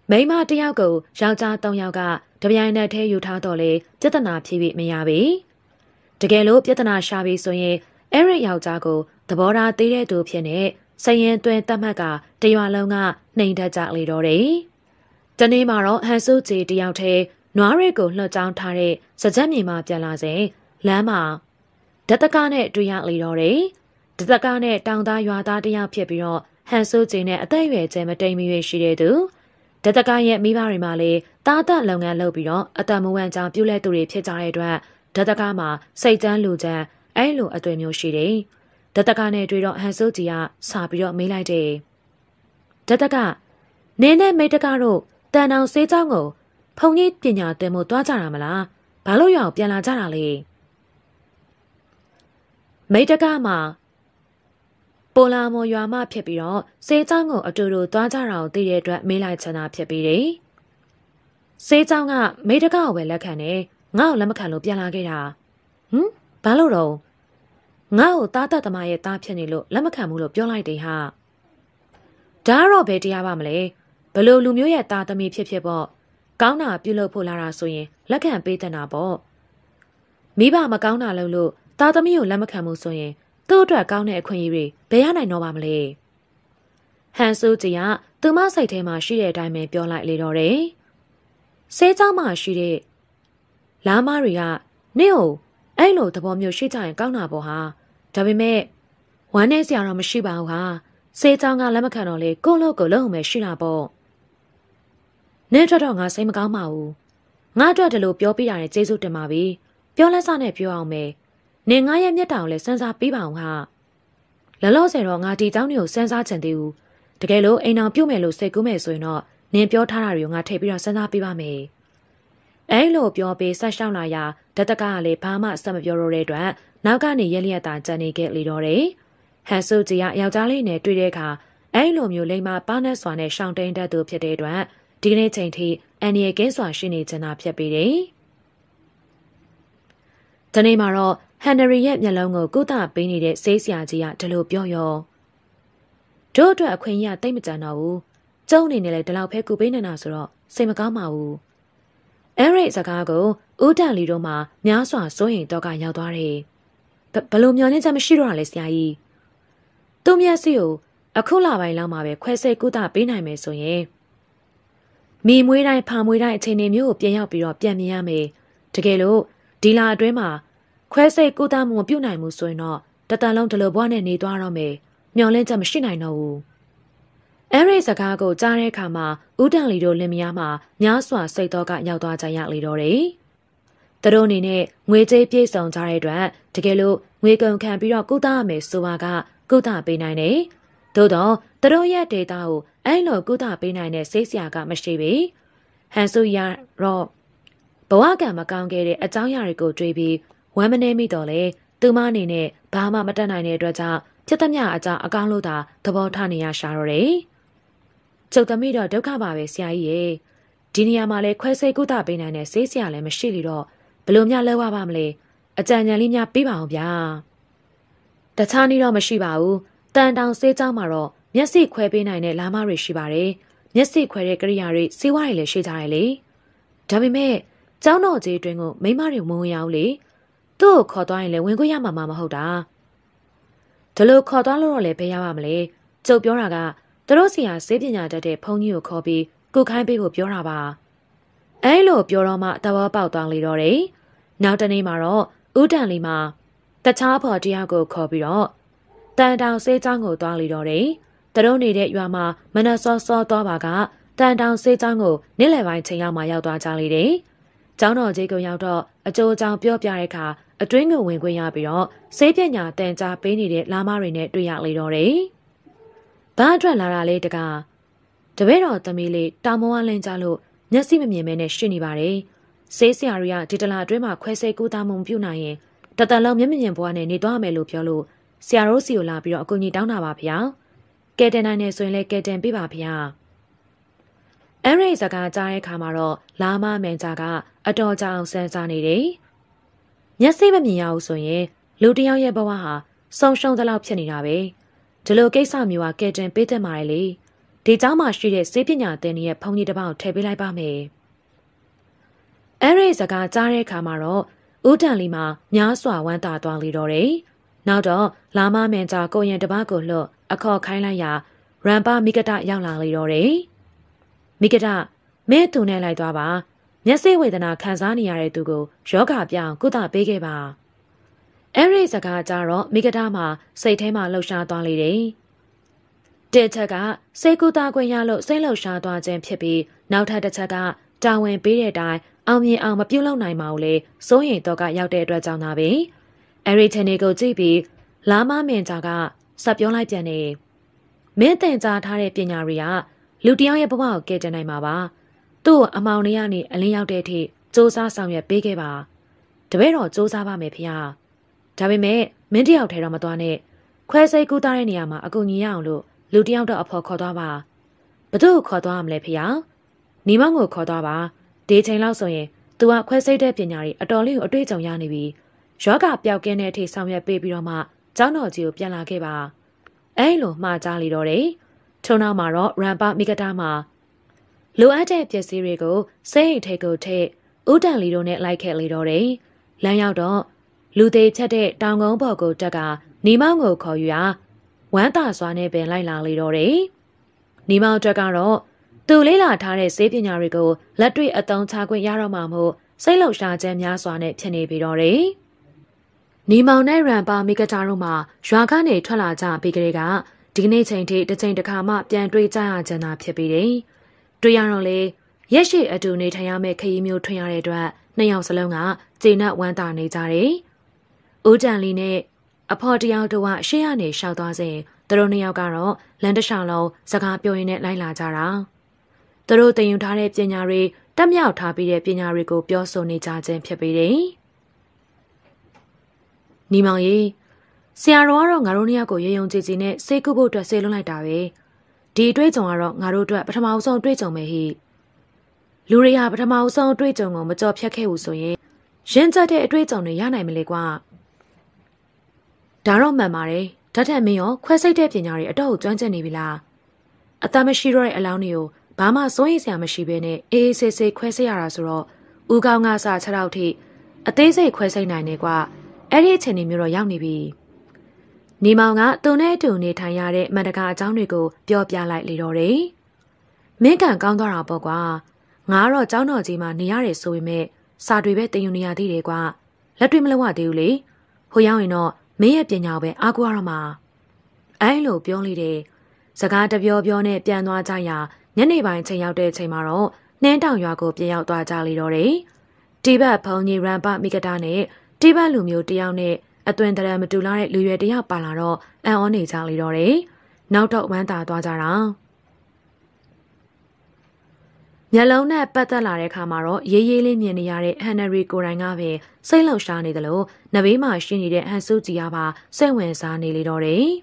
မိန်းမတစ်ယောက်ကိုယောက်ျားသုံးယောက်ကတပြိုင်နက်တည်းယူထားတော့လေပြဿနာဖြေပြီးမရပြီတကယ်လို့ပြဿနာရှာပြီးဆိုရင်အဲ့ရယောက်ျားကိုသဘောထားသေးတဲ့သူဖြစ်နေစရင်သွင်းတတ်မှတ်ကတရွာလုံးကနှိမ်ထက်ကြလေတော့တယ်တနေ့မှာတော့ဟန်စုကြည်တယောက်တည်းနွားတွေကိုလှော့ချောင်းထားတဲ့စကြက်မြေမှာပြန်လာစဉ်လမ်းမှာဓတကနဲ့တွေ့ရလေတော့တယ်ဓတကနဲ့တောင်သားရွာသားတယောက်ဖြစ်ပြီးတော့ဟန်စုကြည်နဲ့အသက်အရွယ်ကျဲမတိမ်မရွေးရှိတဲ့သူဓတကရဲ့မိဘတွေမှာလေတားတလုပ်ငန်းလုပ်ပြီးတော့အတမဝမ်းကြောင်ပြုလဲသူတွေဖြစ်ကြတဲ့အတွက်ဓတကမှာစိတ်တန်းလူချမ်းအဲ့လိုအသွင်မျိုးရှိတယ်ဓတကနဲ့တွေ့တော့ဟန်စုကြည်ကစာပြီးတော့မေးလိုက်တယ်ဓတကနင်းနဲ့မိတကတို့တန်တောင်စေးเจ้าကိုဖုန်ကြီးပညာသင်ဖို့တွားကြတာမလားဘာလို့ရအောင်ပြန်လာကြတာလဲမိတကမှာပိုလာမော်ရွာမဖြစ်ပြီးတော့စေးเจ้าကိုအတူတူတွားကြတာကိုသိတဲ့အတွက်မေးလိုက်ချင်တာဖြစ်ပြီးတယ်စေးเจ้าကမိတကကိုပဲလက်ခံတယ်ငါ့ကိုလက်မခံလို့ပြန်လာခဲ့တာဟမ်ဘာလို့တော့ငါ့ကိုသားတတ်သမားရဲ့သားဖြစ်နေလို့လက်မခံဘူးလို့ပြောလိုက်တယ်ဟာဒါတော့ဘယ်တရားပါမလဲဘလို့လူမျိုးရဲ့သားသမီးဖြစ်ဖြစ်ပေါ့ကောင်းတာပြုလုပ်ဖို့လာတာဆိုရင်လက်ခံပေးတဲ့နာပေါ့မိဘမကောင်းတာလုပ်လို့သားသမီးကိုလက်မခံမှုဆိုရင်သူ့အတွက်ကောင်းတဲ့အခွင့်အရေးတွေဘယ်ရနိုင်တော့ပါမလဲဟန်ဆူကြီးကသူမစိတ်ထဲမှာရှိတဲ့အတိုင်းပဲပြောလိုက်လေတော့တယ်ဆေးเจ้าမှာရှိတဲ့လာမတွေကနင့်ကိုအဲ့လိုသဘောမျိုးရှိကြရင်ကောင်းတာပေါ့ဟာဒါပေမဲ့ဝမ်းနဲ့စရာတော့မရှိပါဘူးဟာဆေးเจ้าကလက်မခံတော့လေကိုလို့ကိုလုံးအောင်ပဲရှိတာပေါ့နင့်အတွက်တော့ငါစိတ်မကောင်းပါဘူးငါအတွက်တလို့ပြောပြရတယ်ကျေးဇူးတင်ပါပြီပြောလက်စနဲ့ပြောအောင်မယ်နင်ငါရဲ့မျက်တောင်လည်းစမ်းစားပေးပါအောင်ဟာလောလောဆယ်တော့ငါဒီเจ้าမျိုးကိုစမ်းစားချင်သေးဘူးတကယ်လို့အိမ်အောင်ပြုတ်မယ်လို့စိတ်ကူးမယ်ဆိုရင်တော့နင်ပြောထားတာတွေကိုငါထည့်ပြီးတော့စမ်းစားပေးပါမယ်အဲ့လိုပြောပြီးဆက်ရှောင်းလာရာဓတကကလည်းဘာမှဆက်မပြောတော့တဲ့အတွက်နောက်ကနေရက်လျက်သာကြံနေခဲ့လေတော့တယ်ဟန်ဆူကြီးကယောက်ျားလေးနဲ့တွေ့တဲ့အခါအဲ့လိုမျိုးလိမ္မာပါနဲ့စွာနဲ့ရှောင်းတိန်တတ်သူဖြစ်တဲ့အတွက်ဒီကနေ့ချိန်ထိအန်နီရဲ့ကင်းစွာရှိနေချင်တာဖြစ်ပြီးတယ်။ဒီနေ့မှာတော့ဟန်နရီရဲ့မျက်လုံးကိုကုသပေးနေတဲ့ဆေးဆရာကြီးကဒီလိုပြောရောတို့အတွက်အခွင့်အရေးတိတ်မကြံတော့ဘူး။ကျုံအနေနဲ့လည်းဒီလောက်ပဲကူပေးနေတာဆိုတော့စိတ်မကောင်းပါဘူး။အဲရိတ်စကားကိုဦးတန်လီတို့မှများစွာစိုးရင်တော့ကရောက်သွားတယ်။ဘလို့မျောနေချက်မရှိတော့တာလေဆရာကြီး။သူ့မျက်စိကိုအခုလပိုင်းလောက်မှပဲခွဲစိတ်ကုသပေးနိုင်မယ်ဆိုရင်မိမွေးတိုင်းဖာမွေးတိုင်းအချိန်တွေမျိုးကိုပြန်ရောက်ပြီးတော့ပြန်မြင်ရမယ်တကယ်လို့ဒီလာအတွင်းမှာခွဲစိတ်ကုသမှုမပြုတ်နိုင်ဘူးဆိုရင်တော့တတန်လုံးဒလိုဘွားနဲ့နေသွားတော့မယ်မျောလင်းချက်မရှိနိုင်တော့ဘူးအဲရိစကားကိုကြားတဲ့အခါမှာဦးတန်လီတို့လင်မယားမှာများစွာစိတ်တော့ကရောက်သွားကြရလေတော့တယ်သူတို့အနေနဲ့ငွေကြေးပြည့်စုံကြတဲ့အတွက်တကယ်လို့ငွေကုန်ခံပြီးတော့ကုသရမယ်ဆိုပါကကုသပေးနိုင်တယ်သို့တော့သူတို့ရဲ့ဒေတာကိုအဲ့လိုကုသပေးနိုင်တဲ့စိတ်ဆရာကမရှိပြီဟန်ဆူရတော့ဘဝကံမကောင်းခဲ့တဲ့အကြောင်းအရာတွေကိုတွေးပြီးဝမ်းမနေမိတော့လေသူမအနေနဲ့ဘာမှမတတ်နိုင်တဲ့အတွက်ကြောင့်ဖြစ်သမျှအကြောင်းအကောင်းလို့သာသဘောထားနေရရှာတော့တယ်ကျုပ်သမီးတော့ဒုက္ခပါပဲဆရာကြီးရေဒီနေရာမှာလဲခွဲစိတ်ကုသပေးနိုင်တဲ့စိတ်ဆရာလည်းမရှိလို့တော့ဘလို့များလဲဝပါမလဲအကြံဉာဏ်လေးများပေးပါအောင်ဗျာတခြားနည်းတော့မရှိပါဘူးတန်တောင်ဆေးเจ้าမှာတော့မျက်စိခွဲပေးနိုင်တဲ့လာမတွေရှိပါတယ်။မျက်စိခွဲတဲ့ကိရိယာတွေစေဝါတွေလည်းရှိကြတယ်လေ။ဒါပေမဲ့ကျောင်းတော်ကြီးအတွင်းကိုမိမတွေဝင်ဝင်ရအောင်လေ။သူ့ကိုခေါ်သွားရင်လည်းဝင်ခွင့်ရမှာမဟုတ်တာ။ဒီလိုခေါ်သွားလို့တော့လည်းဘယ်ရပါမလဲ။ကျုပ်ပြောတာကသူတို့စီဟာစေပညာတတ်တဲ့ဘုန်းကြီးကိုခေါ်ပြီးကုခိုင်းပေးဖို့ပြောတာပါ။အဲလိုပြောတော့မှတဘောပေါက်သွားလေတော့တယ်။နောက်တနေ့မှာတော့ဦးတန်လီမှာတခြားဖော်တရားကိုခေါ်ပြီးတော့တန်တောင်စေးချောင်းကိုသွားလေတော့တယ်။သူတို့နေတဲ့ရွာမှာမနက်စောစောသွားပါကတန်တောင်စေးချောင်းကိုနေ့လယ်ပိုင်းချိန်လောက်မှရောက်သွားကြလေတယ်။ကျောင်းတော်ကြီးကိုရောက်တော့အကျိုးအကြောင်းပြောပြတဲ့အခါအတွင်းကိုဝင်ခွင့်ရပြီးတော့စေးပညာတန်ကြားပေးနေတဲ့လာမတွေနဲ့တွေ့ရလေတော့တယ်။ဘာအတွက်လာတာလဲတကားတပည့်တော်သမီးလေးတာမောဝလင်းကြလို့မျက်စိမမြင်မဲနဲ့ရှင်းနေပါတယ်။စေးဆရာတွေကဒီတလာအတွင်းမှာခွဲစိတ်ကူးသားမှုပြုတ်နိုင်ရင်တတန်လုံးမျက်မြင်ဘွားနဲ့နေသွားမယ်လို့ပြောလို့ဆရာတို့စီကိုလာပြီးတော့အကူကြီးတောင်းတာပါဗျာ။ကဲတင်နိုင်နေဆိုရင်လည်းကဲတင်ပေးပါဗျာ။အဲရိစကားကြားတဲ့အခါမှာတော့လာမမန်ဂျာကအတော်ကြောင်စမ်းစားနေတယ်။မျက်စိမမြင်ရဘူးဆိုရင်လူတယောက်ရဲ့ဘဝဟာဆုံရှုံသလောက်ဖြစ်နေတာပဲ။ဒီလိုကိစ္စမျိုးကကဲတင်ပေးတတ်မှာလေ။ဒီเจ้าမှာရှိတဲ့စေပညာသင်ရဲ့ဖုန်ကြီးတစ်ပေါက်ထည့်ပေးလိုက်ပါမယ်။အဲ့ဒီစကားကြားတဲ့အခါမှာတော့ဦးတန်လီမှာများစွာဝမ်းသာသွားလေတော့တယ်။နောက်တော့လာမမန်ကြာကိုရင်တပတ်ကိုလွတ်အခေါ်ခိုင်းလိုက်ရာရန်ပါမိကတရောက်လာလေတော့တယ်။မိကတမင်းသူနဲ့လိုက်သွားပါမျက်စိဝေဒနာခံစားနေရတဲ့သူကိုယောဂပြောင်းကုသပေးခဲ့ပါအဲ့ဒီစကားကြတော့မိကတာမှာစိတ်ထဲမှာလှုပ်ရှားသွားလေတယ်တစ်ချက်ကစိတ်ကူတာခွင့်ရလို့စိတ်လှုပ်ရှားသွားခြင်းဖြစ်ပြီးနောက်ထပ်တစ်ချက်ကတာဝန်ပေးတဲ့အတိုင်းအောင်မြင်အောင်မပြုတ်လောက်နိုင်ပါဘူးလေစိုးရိမ်တော့ကရောက်တဲ့အတွက်ကြောင့်သာပဲအဲ့ဒီချန်နေကိုကြည့်ပြီးလာမမင်ဂျာကဆက်ပြောလိုက်ပြန်နေမင်းတင်ကြားထားတဲ့ပညာတွေကလူတယောက်ရဲ့ဘဝကိုကယ်တင်နိုင်မှာပါသူ့အမောင်တွေကနေအလင်းရောက်တဲ့အထိစူးစမ်းဆောင်ရွက်ပေးခဲ့ပါတပည့်တော်စူးစမ်းပါမယ်ဖေ။ဒါပေမဲ့မင်းတယောက်ထဲတော့မသွားနဲ့ခွဲစိတ်ကူးသားတဲ့နေရာမှာအကူညီရအောင်လို့လူတယောက်တော့အဖော်ခေါ်သွားပါဘသူ့ကိုခေါ်သွားရမလဲဖေ။ညီမကိုခေါ်သွားပါဒီချိန်လောက်ဆိုရင် तू ကခွဲစိတ်တဲ့ပညာတွေအတော်လေးကိုအတွေ့အကြုံရနေပြီယောဂပျောက်ကင်းတဲ့အထိဆောင်ရွက်ပေးပြီးတော့မှကျောင်းတော်ကြီးကိုပြန်လာခဲ့ပါအဲ့လိုမှားကြားလေတော့တယ်ထုံနောက်မှာတော့ရန်ပါမိကတာမှာလိုအပ်တဲ့ပစ္စည်းတွေကိုစိတ်ထိတ်ကိုထိတ်ဦးတန်လီတို့နဲ့လိုက်ခဲ့လေတော့တယ်လမ်းရောက်တော့လူသေးချက်တဲ့တောင်ကုန်းဘော်ကိုတက်ကနီမောင်ကိုခေါ်ယူရာဝမ်းသာစွာနဲ့ပင်လိုက်လာလေတော့တယ်နီမောင်တက်ကတော့သူလေးလာထားတဲ့စေပညာတွေကိုလက်တွေ့အသုံးချခွင့်ရတော့မှမို့စိတ်လှုပ်ရှားခြင်းများစွာနဲ့ဖြစ်နေပြီးတော့တယ်နီမောင်နဲ့ရန်ပါမိကတာတို့မှရွာကနေထွက်လာကြပြီးကလေးကဒီကနေ့ချိန်ထိတစ်ချိန်တစ်ခါမှပြန်တွေ့ကြရကြတာဖြစ်ပြီးတယ်တွေ့ရတော့လေရက်ရှိအတူနေထိုင်ရမယ့်ခရီးမျိုးထွင်ရတဲ့အတွက်နှစ်ယောက်စလုံးကကျေနပ်ဝမ်းသာနေကြတယ်။ဦးတန်လီနဲ့အဖော်တယောက်တို့ကရှေ့ကနေရှောက်သွားစဉ်သူတို့နှစ်ယောက်ကတော့လမ်းတစ်လျှောက်လုံးစကားပြောရင်းနဲ့လိုက်လာကြတာ။သူတို့တင်ယူထားတဲ့ပညာတွေတက်မြောက်ထားပြီးတဲ့ပညာတွေကိုပြောဆိုနေကြခြင်းဖြစ်ပြီးတယ်။ညီမောင်ကြီးဆရာတော်ကတော့ငါတို့နှစ်ယောက်ကိုရေယုံကြည်ကြည်နဲ့စိတ်ကူးဖို့အတွက်ဆေးလွှတ်လိုက်တာပဲ။ဒီအတွေ့အကြုံကတော့ငါတို့အတွက်ပထမအဆုံးအတွေ့အကြုံပဲဟိလူတွေဟာပထမအဆုံးအတွေ့အကြုံကိုမကြော်ဖြတ်ခဲ့ဘူးဆိုရင်ရင့်ကျက်တဲ့အတွေ့အကြုံတွေရနိုင်မလဲကွာဒါတော့မှန်ပါတယ်ဓာတ်ထက်မင်းရောခွဲစိတ်တဲ့ပညာတွေအတော့ကိုကျွမ်းကျင်နေပြီလားအသက်မရှိတော့တဲ့အလောင်းတွေကိုဘာမှစိုးရိမ်စရာမရှိဘဲနဲ့အေးအေးဆေးဆေးခွဲစိတ်ရတာဆိုတော့ဦးကောင်းကစားခြေထောက်ထိအသေးစိတ်ခွဲစိတ်နိုင်နေကွာအဲ့ဒီအချိန်မျိုးတော့ရောက်နေပြီနီမောင်ကသူနဲ့အတူနေထိုင်ရတဲ့မန္တကာအကြောင်းတွေကိုပြောပြလိုက်လေတော့တယ်မင်းကန်ကောင်းသွားတာပေါ့ကွာငါကတော့ကျောင်းတော်ကြီးမှာနေရတယ်ဆိုပေမဲ့စာတွေပဲတင်ယူနေရသေးတယ်ကွာလက်တွေ့မလုပ်ရသေးဘူးလေဟိုရောက်ရင်တော့မင်းရဲ့ပညာကိုပဲအားကိုးရတော့မှာအဲလိုပြောလိုက်တယ်စကားတပြောပြောနဲ့ပြန်သွားကြရာညနေပိုင်းချိန်ရောက်တဲ့ချိန်မှာတော့နှင်းတောင်ရွာကိုပြန်ရောက်သွားကြလေတော့တယ်တိဘက်ဖုန်ကြီးရန်ပမိကတာနဲ့တိဘက်လူမျိုးတယောက်နဲ့အသွင်တရံမတူလာတဲ့လူရွယ်တယောက်ပါလာတော့အံ့ဩနေကြလေတော့တယ်နောက်တော့ဝမ်းသာသွားကြတာမျက်လုံးနဲ့ပတ်သက်လာတဲ့အခါမှာတော့ရေးရေးလေးမြင်နေရတဲ့ဟန်နရီကိုရိုင်းကပဲစိတ်လှုပ်ရှားနေတယ်လို့နဘေးမှာရှိနေတဲ့ဟန်စုကြည်ကပါစိတ်ဝင်စားနေလေတော့တယ်။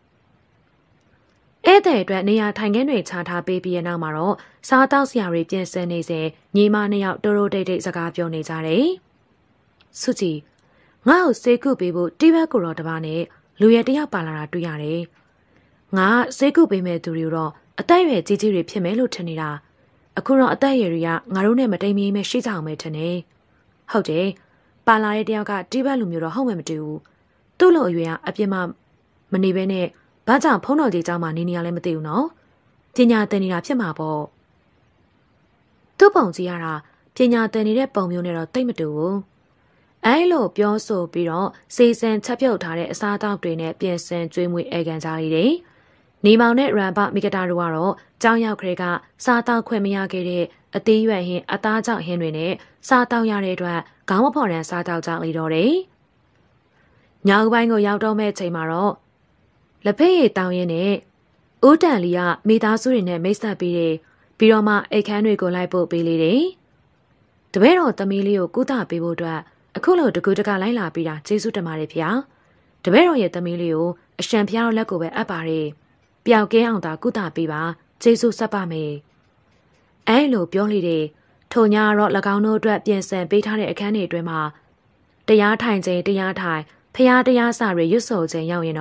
အဲ့တဲ့အတွက်နေရာထိုင်ခင်းတွေချထားပေးပြီးရနောက်မှာတော့စားတောက်စရာတွေပြင်ဆင်နေစဉ်ညီမနှစ်ယောက်တိုးတိုးတိတ်တိတ်စကားပြောနေကြတယ်။စုကြည်ငါ့ကိုစေကုပေးဖို့တိဘက်ကိုတော့တပါးနဲ့လူရတယောက်ပါလာတာတွေ့ရတယ်။ငါစေကုပေးမဲ့သူတွေတော့အသက်အရွယ်ကြီးကြီးတွေဖြစ်မယ်လို့ထင်နေတာအခုတော့အသက်အရွယ်တွေကငါတို့နဲ့မတိမ်မီမဲ့ရှိကြအောင်ပဲထင်နေဟုတ်တယ်ပါလာတဲ့တယောက်ကတိဘက်လူမျိုးတော့ဟုတ်မှမတူဘူးသူ့လိုအရွယ်ကအပြစ်မှမနေဘဲနဲ့ဘာကြောင့်ဖုံးတော်ကြီးเจ้าမှနေနေရလဲမသိဘူးနော်ပညာသင်နေတာဖြစ်မှာပေါ့သူ့ပုံကြည့်ရတာပညာသင်နေတဲ့ပုံမျိုးနဲ့တော့တိတ်မတူဘူးအဲလိုပြောဆိုပြီးတော့စီစံချက်ပြုတ်ထားတဲ့အစားအသောက်တွေနဲ့ပြင်ဆင်ကျွေးမွေးအေကန်ကြရည်နေမောင်နဲ့ရန်ပမိကတာတို့ကတော့ကြောင်းရောက်ခရဲကစားတောက်ခွင့်မရခဲ့တဲ့အသေးရွယ်ဟင်းအသားကြောင့်ဟင်းတွေနဲ့စားတောက်ရတဲ့အတွက်ခေါင်းမဖော်ရန်စားတောက်ကြလေတော့တယ်။ညောင်ပိုင်းကိုရောက်တော့မဲ့ချိန်မှာတော့လက်ဖက်ရည်တောင်းရင်းနဲ့ဦးတန်လီကမိသားစုတွေနဲ့မိတ်ဆက်ပြီးတယ်ပြီးတော့မှအိတ်ခမ်းတွေကိုလိုက်ပို့ပေးလေတယ်။တပည့်တော်သမီးလေးကိုကုသပေးဖို့အတွက်အခုလိုတကူတကလိုက်လာပြီးတာကျေးဇူးတင်ပါတယ်ဖေ။တပည့်တော်ရဲ့သမီးလေးကိုအရှံဖျားတော်လက်ကိုပဲအပ်ပါတယ်။ပျောက်ကဲအောင်သာကုသပေးပါကျေးဇူးဆက်ပါမယ်အဲလိုပြောလိုက်တဲ့ထိုညတော့၎င်းတို့အတွက်ပြင်ဆင်ပေးထားတဲ့အခန်းတွေအတွင်းမှာတရားထိုင်ခြင်းတရားထိုင်ဖျားတရားစာတွေရွတ်ဆိုခြင်းရောက်ရင်တော့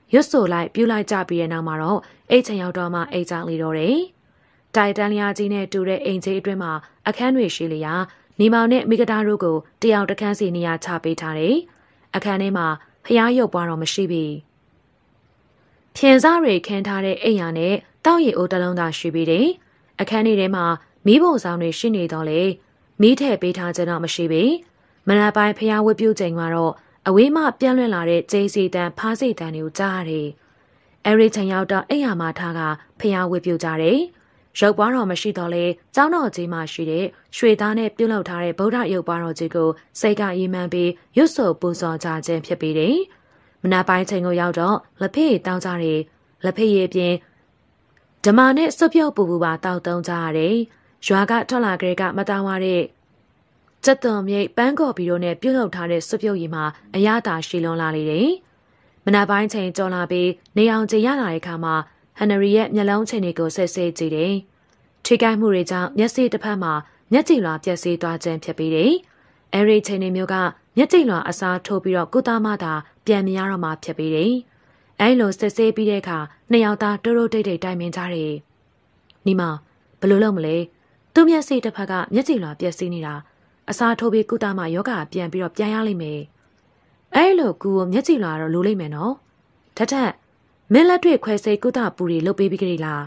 ရွတ်ဆိုလိုက်ပြူလိုက်ကြပြီးတဲ့နောက်မှာတော့အိတ်ချင်ရောက်တော့မှအိတ်ကြလေတော့တယ်။တိုင်တန်လျာကြီးနဲ့တူတဲ့အိမ်ကြီးအတွင်းမှာအခန်းတွေရှိလျာနေမောင်နဲ့မိဂဒါတို့ကိုတယောက်တစ်ခန်းစီနေရာချပေးထားတယ်။အခန်းထဲမှာဖျားရုပ်ပွားတော့မရှိပြီ။ဖြင်စားတွေခင်းထားတဲ့အိမ်ယာနဲ့တောက်ရီအိုးတစ်လုံးသာရှိပြီးတယ်။အခန်းထဲမှာမီးပုံဆောင်တွေရှိနေတော့လေမီးထည့်ပေးထားခြင်းတော့မရှိပြီ။မနက်ပိုင်းဖျားဝတ်ပြုချိန်မှာတော့အဝေးမှပြန့်လွင့်လာတဲ့ကျိစီတန်ဖားစီတန်တွေကိုကြားရတယ်။အဲဒီချိန်ရောက်တော့အိမ်ယာမှာထားကဖျားဝတ်ပြုကြတယ်။ရုပ်ပွားတော်မရှိတော့လေကျောင်းတော်ကြီးမှာရှိတဲ့ရွှေသားနဲ့ပြုတ်လောက်ထားတဲ့ဗုဒ္ဓရုပ်ပွားတော်ကြီးကိုစိတ်ကရည်မှန်းပြီးရွတ်ဆိုပူဇော်ကြခြင်းဖြစ်ပြီးတယ်။မနက်ပိုင်းချိန်ကိုရောက်တော့လက်ဖေးတောင်းကြတယ်။လက်ဖေးရဲ့ပြင်ဓမ္မနဲ့စွပ်ပြုတ်ပူပူပါတောက်တုံးကြရတယ်။ရွာကထွက်လာကြတဲ့ကမတောင်းရတဲ့ကျက်သွန်မြိတ်ပန်းကော်ဘီတို့နဲ့ပြုတ်လောက်ထားတဲ့စွပ်ပြုတ်ရီမှာအရသာရှိလွန်လာလေတယ်။မနက်ပိုင်းချိန်ကြော်လာပြီးနေအောင်ကြရလာတဲ့အခါမှာဟန်နရီရဲ့မျက်လုံးချိန်တွေကိုဆက်ဆဲကြည့်တယ်။ထိခိုက်မှုတွေကြောင့်မျက်စိတစ်ဖက်မှာမျက်ကြည်လွှာပျက်စီးသွားခြင်းဖြစ်ပြီးတယ်။အဲဒီချိန်တွေမျိုးကမျက်ကြည်လွှာအစားထိုးပြီးတော့ကုသမှသာပြန်မရတော့မှဖြစ်ပြီးတယ်။အဲလိုဆက်ဆဲပြီးတဲ့အခါနှစ်ယောက်သားတိုးတိုးတိတ်တိတ်တိုင်ပင်ကြတယ်။နီမဘယ်လိုလုပ်မလဲ။သူ့မျက်စိတစ်ဖက်ကမျက်ကြည်လွှာပျက်စီးနေတာအစားထိုးပြီးကုသမှယောဂပြန်ပြီးတော့ပြန်ရလိမ့်မယ်။အဲလိုကူကိုမျက်ကြည်လွှာတော့လိုလိမ့်မယ်နော်။ထက်ထက်မင်းလက်တွေ့ခွဲစိတ်ကုသပူတွေလုပ်ပေးပြီးကြလား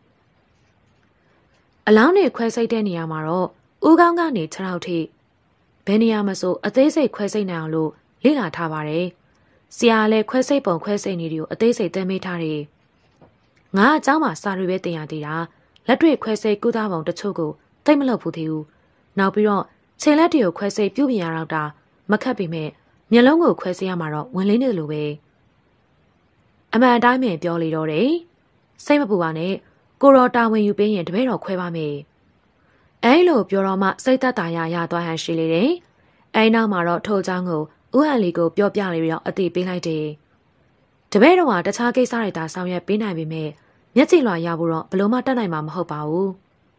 အလောင်းတွေခွဲစိတ်တဲ့နေရာမှာတော့ဦးကောင်းကနေခြေထောက်ထိဘယ်နေရာမှာဆိုအသေးစိတ်ခွဲစိတ်နိုင်အောင်လို့လေ့လာထားပါတယ်ဆရာလည်းခွဲစိတ်ပုံခွဲစိတ်နည်းတွေကိုအသေးစိတ်သင်ပေးထားတယ်ငါအเจ้าမှာစာတွေပဲတင်ရသေးတာလက်တွေ့ခွဲစိတ်ကုသပုံတချို့ကိုသိမလို့ဘူးသေးဘူးနောက်ပြီးတော့ခြေလက်တွေကိုခွဲစိတ်ပြုပြင်ရတော့တာမခက်ပေမဲ့မျက်လုံးကိုခွဲစိတ်ရမှာတော့ဝင်လင်းနေလို့ပဲအမှန်တိုင်းပဲပြောလေတော့တယ်စိတ်မပူပါနဲ့ကိုရောတာဝန်ယူပေးရင်တပည့်တော်ခွဲပါမယ်အဲလိုပြောတော့မှစိတ်သက်သာရရသွားဟန်ရှိလေတယ်အဲနောက်မှာတော့ထို့เจ้าကိုဥဟန်လီကိုပြောပြလေပြီးတော့အတိပေးလိုက်တယ်တပည့်တော်ကတခြားကိစ္စတွေသာဆောင်ရွက်ပေးနိုင်ပေမဲ့မျက်ကြည်လွှာရဖို့တော့ဘလို့မှတတ်နိုင်မှာမဟုတ်ပါဘူး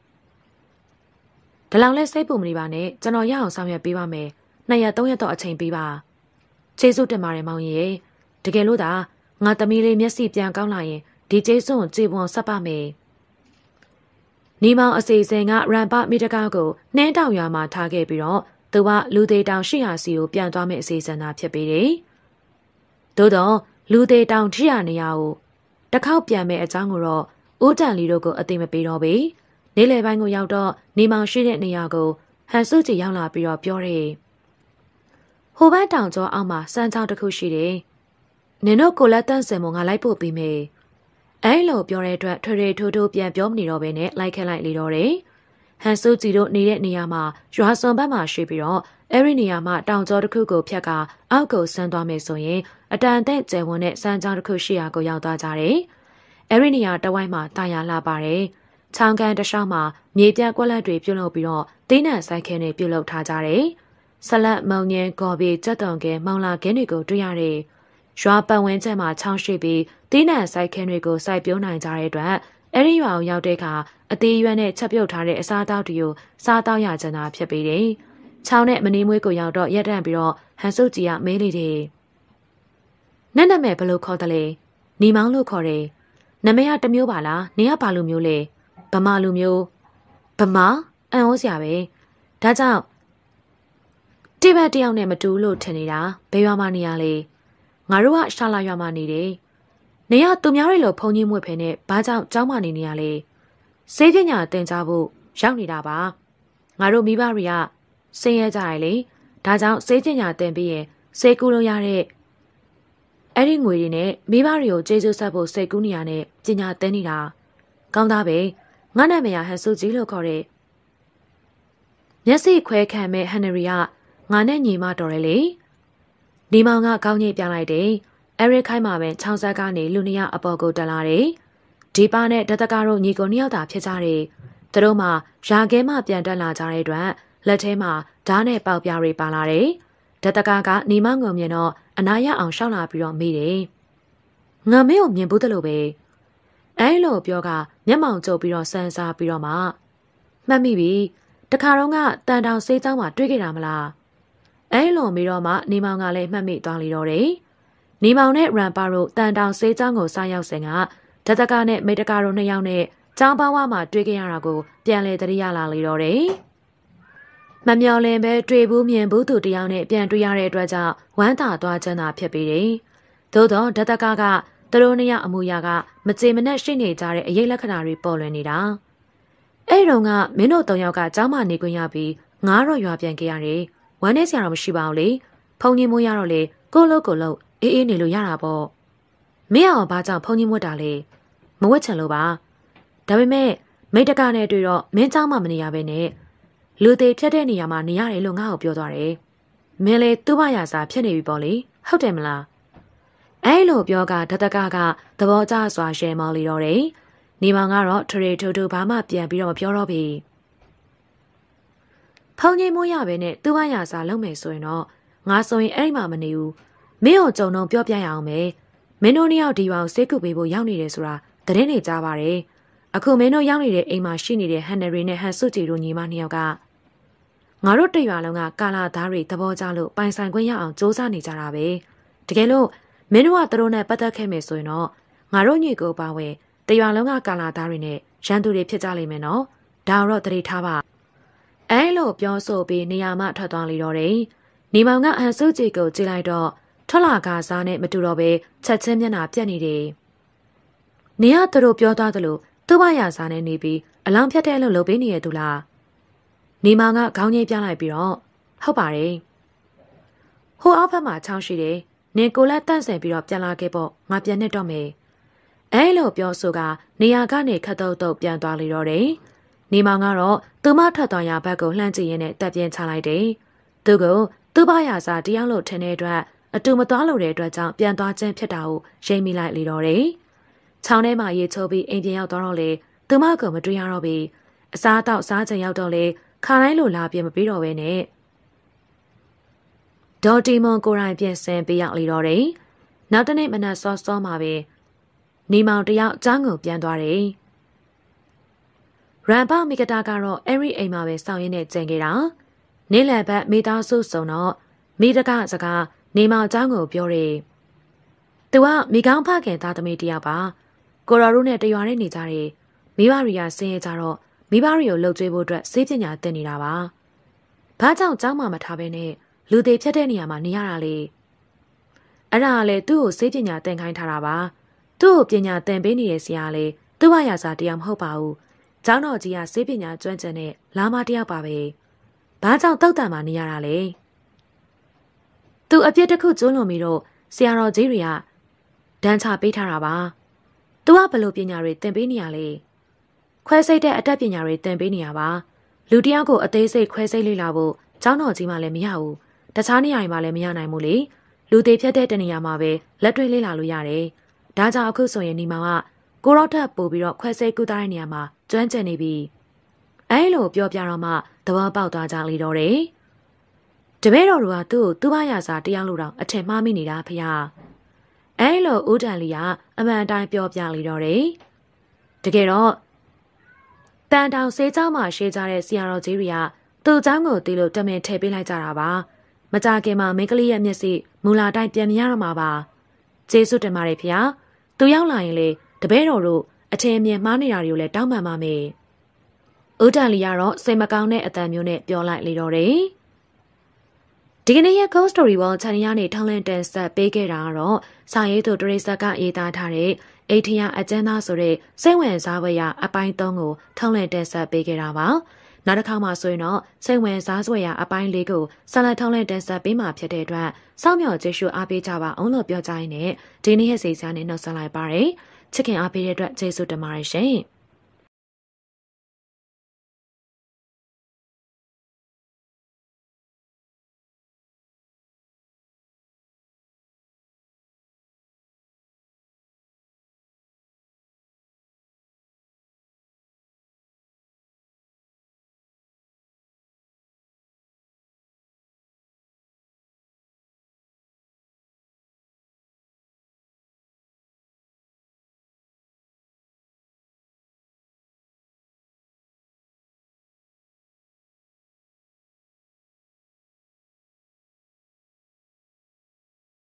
ဒါလောင်လဲစိတ်ပူမနေပါနဲ့ကျွန်တော်ရအောင်ဆောင်ရွက်ပေးပါမယ်နှစ်ရက်သုံးရက်တော့အချိန်ပေးပါခြေစွတင်ပါတယ်မောင်ကြီးတကယ်လို့သာငါသမီးလေးမျက်စိပြန်ကောင်းလာရင်ဒီကျေးစွန်ကြေပွန်ဆက်ပါမယ်နီမောင်အစီအစဉ်ကရန်ပမီတကားကိုနှင်းတောင်ရွာမှာထားခဲ့ပြီးတော့သူကလူသေးတောင်ရှိရာစီကိုပြန်သွားမယ့်အစီအစဉ်သာဖြစ်ပေတယ်သို့တော့လူသေးတောင်ရှိရာနေရာကိုတစ်ခေါက်ပြန်မဲ့အကြောင်းကိုတော့ဦးတန်လီတို့ကိုအသိမပေးတော့ပေနေ့လယ်ပိုင်းကိုရောက်တော့နီမောင်ရှိတဲ့နေရာကိုဟန်စုကြည်ရောက်လာပြီးတော့ပြောတယ်ဟိုဘက်တောင်ကျောအောက်မှာစမ်းချောင်းတစ်ခုရှိတယ်နင်တို့ကိုလက်တန့်စင်မငါလိုက်ဖို့ပြီးမယ်အဲလိုပြောတဲ့အတွက်ထွေထွေထိုးထိုးပြန်ပြောမနေတော့ဘဲနဲ့လိုက်ခဲလိုက်လေတော့တယ်ဟန်စုကြည်တို့နေတဲ့နေရာမှာရွာစွန်ဘက်မှာရှိပြီးတော့အဲဒီနေရာမှာတောင်ကျောတစ်ခုကိုဖြတ်ကအောက်ကိုဆန်းသွားမယ်ဆိုရင်အတန်တဲ့ကျယ်ဝန်းတဲ့စမ်းချောင်းတစ်ခုရှိရာကိုရောက်သွားကြတယ်အဲဒီနေရာတဝိုက်မှာတာယာလာပါတယ်ချောင်းကန်တစ်လျှောက်မှာမြေပြန့်ကွက်လက်တွေပြုတ်လုပ်ပြီးတော့တင်းနံဆိုင်ခဲတွေပြုတ်လုပ်ထားကြတယ်ဆလတ်မုံငင်းကော်ပီကြက်တုံကဲမောင်လာကင်းတွေကိုတွေ့ရတယ်ရွာပတ်ဝန်းကျင်မှာချောင်းရှိပြီးတင်းနံဆိုင်ခင်းတွေကိုစိုက်ပျိုးနိုင်ကြတဲ့အတွက်အဲဒီရွာကိုရောက်တဲ့အခါအသေးရွက်နဲ့ချက်ပြုတ်ထားတဲ့အစားအသောက်တွေကိုစားတော့ရကြတာဖြစ်ပြီးတယ်။ချောင်းနဲ့မနီးမွေးကိုရောက်တော့ရက်တန့်ပြီးတော့ဟန်စုကြည်ကမေးလေတယ်။နတ်နာမည်ဘယ်လိုခေါ်တယ်လဲ။နီမောင်လို့ခေါ်တယ်။နာမည်ကတစ်မျိုးပါလား။နေကဘာလူမျိုးလဲ။ဗမာလူမျိုး။ဗမာအံ့ဩစရာပဲ။ဒါကြောင့်တိဘက်တယောက်နဲ့မတူလို့ထင်နေတာဘယ်ရွာမှနေရလဲ။ငါတို့ကရှာလာရွာမှာနေတယ်။နေရသူများတွေလိုဖုန်ကြီးမွေဖဲနဲ့ဘာကြောင့်ကြောင်းမနေနေရလဲ။စေးပညာသင်ကြားဖို့ရောက်နေတာပါ။ငါတို့မိဘတွေကဆင်းရဲကြတယ်လေ။ဒါကြောင့်စေးပညာသင်ပြီးရင်စေကူလို့ရတဲ့အဲ့ဒီငွေတွေနဲ့မိဘတွေကိုကျေးဇူးဆက်ဖို့စိတ်ကူးနေရတဲ့ပညာသင်နေတာ။ကောင်းသားပဲ။ငါနာမည်ကဟန်ဆူကြီးလို့ခေါ်တဲ့မျက်စိခွဲခံမဲ့ဟန်နရီကငါနဲ့ညီမတော်တယ်လေ။ဒီမောင်ကကောင်းကြီးပြလိုက်တယ်။အဲရစ်ခိုင်းမှာပဲချောင်းဆက်ကနေလူနှစ်ယောက်အပေါ်ကိုတက်လာတယ်။ဒီပါနဲ့ဒတကာတို့ညီကိုနှစ်ယောက်သာဖြစ်ကြတယ်။သူတို့မှရာခဲမှပြန်တက်လာကြတဲ့အတွက်လက်ထဲမှာဓာတ်နဲ့ပေါက်ပြားတွေပါလာတယ်။ဒတကာကညီမငုံမြင်တော့အနာရအောင်ရှောက်လာပြီးတော့မိတယ်။ငါမင်းကိုမြင်ဘူးတလို့ပဲ။အဲလိုပြောကမျက်မှောင်ကျုပ်ပြီးတော့စမ်းစားပြီးတော့မှမှတ်မိပြီ။တခါတော့ကတန်တောင်စေးเจ้าမှာတွေ့ခဲ့တာမလား။အဲလိုမိတော့မှနေမောင်ကလည်းမှတ်မိသွားလေတော့တယ်။နီမောင်နဲ့ရန်ပါတို့တန်တောင်ဆေးကျောင်းကိုစားရောက်စဉ်ကဒတကနဲ့မိတကတို့နှစ်ယောက်နဲ့ကျောင်းပါဝါမှာတွေ့ကြရတာကိုပြန်လေတရိရလာလေတော့တယ်။မမျော်လင့်ပဲတွေ့ဘူးမြင်ဘူးသူတယောက်နဲ့ပြန်တွေ့ရတဲ့အတွက်ကြောင့်ဝမ်းသာသွားချမ်းသာဖြစ်ပေတယ်။သို့တော့ဒတကကသူတို့နှစ်ယောက်အမူအရာကမကြေမနက်ရှိနေကြတဲ့အရေးလက္ခဏာတွေပေါ်လွင်နေတာ။အဲ့တုန်းကမင်းတို့သုံးယောက်ကကျောင်းမှာနေခွင့်ရပြီးငါတော့ရွာပြန်ခဲ့ရတယ်။ဝမ်းနေစရာတော့မရှိပါဘူးလေ။ဖုန်ကြီးမိုးရတော့လေကိုလို့ကိုလို့အေးအေးနေလို့ရတာပေါ့။မင်းအောင်ဘာကြောင့်ဖုန်ကြီးမွတ်တာလဲ။မဝတ်ချင်လို့ပါ။ဒါပေမဲ့မိတကနဲ့တွေ့တော့မင်းเจ้าမှမနေရပဲနဲ့လူသေးဖြတ်တဲ့နေရာမှာနေရတယ်လို့ငါ့ကိုပြောသွားတယ်။မင်းလေသူ့ဘာရစာဖြစ်နေပြီပေါ့လေ။ဟုတ်တယ်မလား။အဲလိုပြောကဒတကကသဘောကျစွာရှယ်မော်လီတော့တယ်။နေမောင်ကတော့ထရေထူထူဘာမှပြန်ပြီးတော့မပြောတော့ပြီ။ဖုန်ကြီးမိုးရပဲနဲ့သူ့ဘာရစာလုံးမယ်ဆိုရင်တော့ငါဆိုရင်အဲ့ဒီမှာမနေဘူး။မင်းကိုကြုံတော့ပြောပြရအောင်မယ်။မင်းတို့နှစ်ယောက်ဒီကောင်စိတ်ကူပေးဖို့ရောက်နေတယ်ဆိုတာသတင်းနေကြပါတယ်။အခုမင်းတို့ရောက်နေတဲ့အိမ်မှာရှိနေတဲ့ဟန်နရီနဲ့ဟန်ဆုတီတို့ညီမနှစ်ယောက်ကငါတို့တရွာလုံးကကာလာသားတွေသဘောကျလို့ပိုင်ဆိုင်ခွင့်ရအောင်စူးစမ်းနေကြတာပဲတကယ်လို့မင်းတို့ကသူတို့နဲ့ပတ်သက်ခဲ့မယ်ဆိုရင်တော့ငါတို့ညီကိုပါဝင်တရွာလုံးကကာလာသားတွေနဲ့ရန်သူတွေဖြစ်ကြလိမ့်မယ်နော်ဒါတော့သတိထားပါအဲလိုပြောဆိုပြီးနေရာမှထွက်သွားလေတော့တယ်နေမောင်ကအန်စုကြည်ကိုကြည့်လိုက်တော့ထွက်လာကစားနဲ့မတူတော့ပဲချက်ချင်းမျက်နှာပြက်နေတယ်နေရသူတို့ပြောသွားသလိုသူ့ဘာရစားနဲ့နေပြီးအလောင်းဖြတ်တဲ့အလုပ်လုပ်ပေးနေရသူလားနေမောင်ကခေါင်းငိတ်ပြလိုက်ပြီးတော့ဟုတ်ပါတယ်ဟိုအောက်ဘက်မှာချောင်းရှိတယ်နေကိုလက်တန့်ဆင်ပြီးတော့ပြန်လာခဲ့ပေါ့ငါပြန်နေတော့မယ်အဲလိုပြောဆိုကနေရာကနေခတ်တုတ်တုတ်ပြန်သွားလေတော့တယ်နေမောင်ကတော့သူမထွက်သွားရဘက်ကိုလှမ်းကြည့်ရင်းနဲ့တက်ပြင်းချလိုက်တယ်သူကသူ့ဘာရစားတယောက်လို့ထင်တဲ့အတွက်အတူမသွားလို့တဲ့အတွက်ကြောင့်ပြန်သွားခြင်းဖြစ်တာကိုရိပ်မိလိုက်လေတော့တယ်ချောင်းထဲမှာရေချိုးပြီးအိမ်ပြန်ရောက်တော့လေသူမကမတွေ့ရတော့ပြီအစားတော့စားချင်ရောက်တော့လေခါတိုင်းလိုလာပြမပြီးတော့ပဲနဲ့ဒေါ်တီမွန်ကိုရိုင်းပြင်ဆင်ပေးရောက်လေတော့တယ်နောက်တနေ့မနက်စောစောမှာပဲနေမောင်တယောက်ចောင်းကိုပြန်သွားတယ်ရန်ပါမိကတာကတော့အဲ့ဒီအိမ်မှာပဲစောင့်ရင်းနဲ့ကျန်ခဲ့တာနေလယ်ဘက်မိသားစုစုံတော့မိတကစကားနေမောင်ចောင်းကိုပြောတယ်သူကမိကောင်းဖခင်သားသမီးတယောက်ပါကိုရော်တို့နဲ့တရွာနဲ့နေကြတယ်မိဘတွေကဆင်းရဲကြတော့မိဘတွေကိုလှုပ်ကြွေးဖို့အတွက်စေးပညာသင်နေတာပါ။ဘာကြောင့်ကျောင်းမှာမထားဘဲနဲ့လူသေးဖြတ်တဲ့နေရာမှာနေရတာလေ။အဲ့ဒါကလေသူ့ကိုစေးပညာသင်ခိုင်းထားတာပါ။သူ့ကိုပညာသင်ပေးနေတဲ့ဆရာလေသူ့ဘာရစာတရားမဟုတ်ပါဘူး။ကျောင်းတော်ကြီးကစေးပညာကျွမ်းကျင်တဲ့လာမတယောက်ပါပဲ။ဘာကြောင့်တောက်တန်မှာနေရတာလဲ။သူအပြစ်တစ်ခုကျူးလွန်ပြီးတော့ဆရာတော်ကြီးတွေကဒဏ်ချပေးထားတာပါ။သူကဘလို့ပညာတွေသင်ပေးနေရလဲ။ခွဲစိတ်တဲ့အတတ်ပညာတွေသင်ပေးနေရပါလူတယောက်ကိုအသေးစိတ်ခွဲစိတ်လေ့လာဖို့ကျောင်းတော်ကြီးမှလည်းမရဘူးတခြားနေရာတွေမှာလည်းမရနိုင်ဘူးလေလူသေးဖြတ်တဲ့တနေရာမှာပဲလက်တွေ့လေ့လာလို့ရတယ်ဒါကြောင့်အခုဆိုရင်ဒီမှာကကိုရော့ထပ်ပို့ပြီးတော့ခွဲစိတ်ကူးသားတဲ့နေရာမှာကျွမ်းကျင်နေပြီအဲလိုပြောပြတော့မှသဘောပေါက်သွားကြလေတော့တယ်တပည့်တော်တို့ကသူ့ကိုသူ့ဘာရစာတရားလို့တော့အထင်မှားမိနေတာဖေဟာအဲလိုဦးတန်လီကအမှန်တိုင်းပြောပြလေတော့တယ်တကယ်တော့တန်တောင်ဆေးကျောင်းမှာရှေးကြတဲ့ဆရာတော်ကြီးတွေကသူ့ကျောင်းကိုတီးလို့တမင်ထည့်ပေးလိုက်ကြတာပါမကြခင်မှာမိန်းကလေးရဲ့မျက်စိမူလာတိုင်းပြန်မရတော့မှာပါကျေးဇူးတင်ပါတယ်ဖေသူရောက်လာရင်လေတပည့်တော်တို့အထင်အမြင်မှားနေတာတွေကိုလည်းတောင်းပန်ပါမယ်ဦးတန်လီကတော့စိတ်မကောင်းတဲ့အတန်မျိုးနဲ့ပြောလိုက်လေတော့တယ်ဒီကနေ့ရဲ့ Ghost Story World Channel ကနေထောင်းလန့်တင်ဆက်ပေးခဲ့တာကတော့စာရေးသူတရိစက်ကရေးသားထားတဲ့အိထရအကျဉ်းသားဆိုတဲ့စိတ်ဝင်စားဖွယ်ရာအပိုင်းသုံးကိုထောင်းလန့်တင်ဆက်ပေးခဲ့တာပါနောက်တစ်ခါမှဆိုရင်တော့စိတ်ဝင်စားဖွယ်ရာအပိုင်းလေးကိုဆက်လက်ထောင်းလန့်တင်ဆက်ပေးမှာဖြစ်တဲ့အတွက်စောင့်မျှော်ကြည့်ရှုအားပေးကြပါအောင်လို့ပြောကြရင်းနဲ့ဒီနေ့ရဲ့စီစဉ်နဲ့နှုတ်ဆက်လိုက်ပါရစေချစ်ခင်အားပေးတဲ့အတွက်ကျေးဇူးတင်ပါတယ်ရှင်